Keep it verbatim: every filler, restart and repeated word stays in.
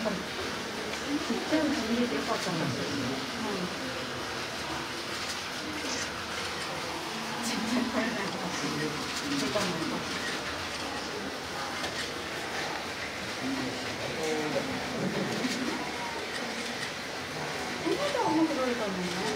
ちゃいうちに入れてよかったんですよ。全然これないか。出たのか。この間は面白いと思うね。